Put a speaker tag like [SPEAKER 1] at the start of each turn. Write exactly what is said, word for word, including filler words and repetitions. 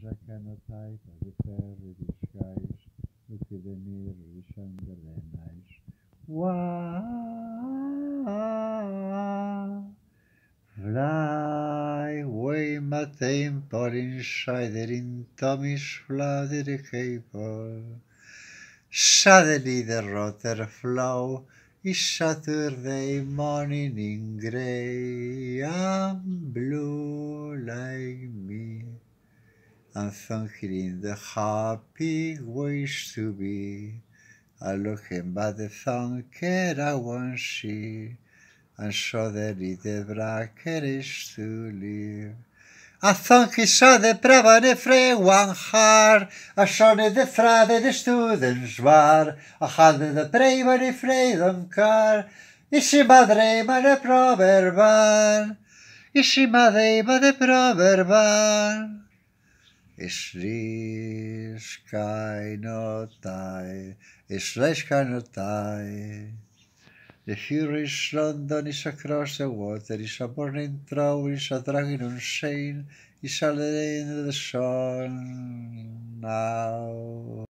[SPEAKER 1] já cá no taipa de terra e dos cais, no que de mirro e xangalenais. Wow, fly way matem por insider in Tommy's flooded cable. Suddenly the rotter flow is Saturday morning in grey and blue like me, and thinking in the happy ways to be, and looking by the thunker I won't see, and suddenly the bracket is to live. I thunk he saw the pravane frey one har, I saw the frade the students var, I had the pravane frey them car, Isi madre ma de proverban, Isi madre ma de proverban. Is this kind of tie, is this kind of tie. The furious London is across the water, is a burning trough, is a dragon on shame, is a lane in the sun now.